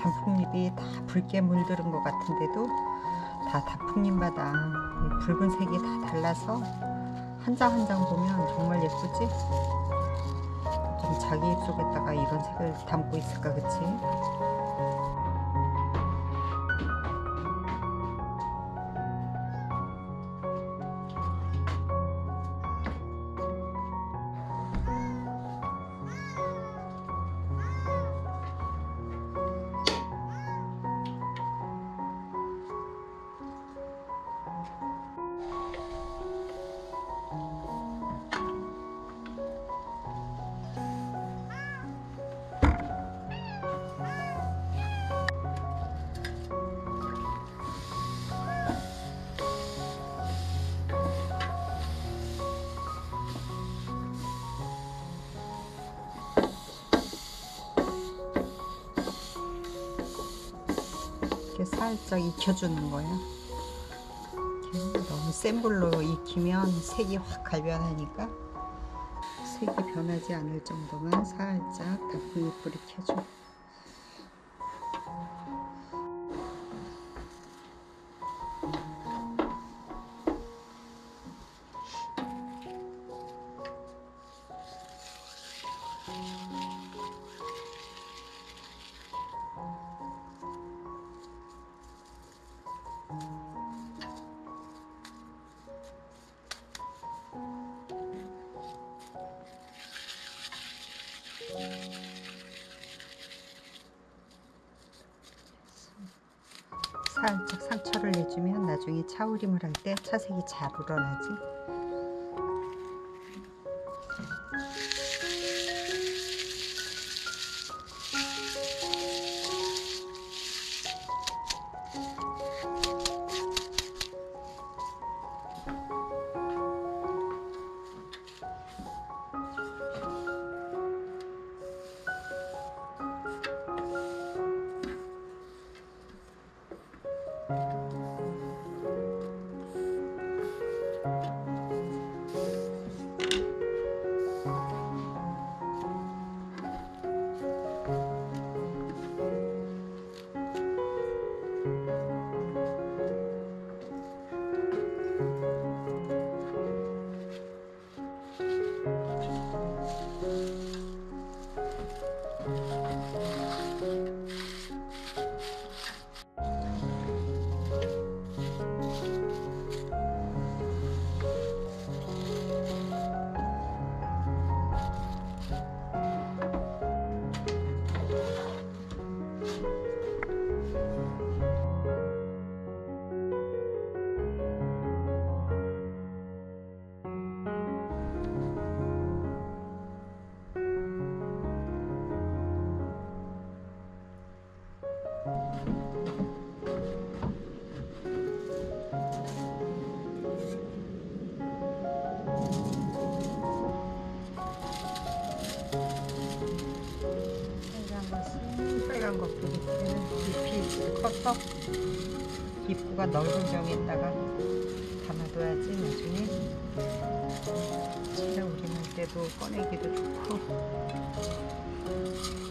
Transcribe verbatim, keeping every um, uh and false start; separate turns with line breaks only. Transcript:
단풍잎이 다 붉게 물들은 것 같은데도 다 단풍잎마다 이 붉은색이 다 달라서 한 장 한 장 보면 정말 예쁘지? 좀 자기 입속에다가 이런 색을 담고 있을까, 그치? 이렇게 살짝 익혀주는 거야. 이렇게 너무 센 불로 익히면 색이 확 갈변하니까 색이 변하지 않을 정도만 살짝 단풍잎을 익혀줘. 살짝 상처를 내주면 나중에 차우림을 할 때 차색이 잘 우러나지. 빨간 것도 밑에는 잎이 커서 입구가 넓은 병에다가 담아둬야지 나중에 채를 우림할 때도 꺼내기도 좋고.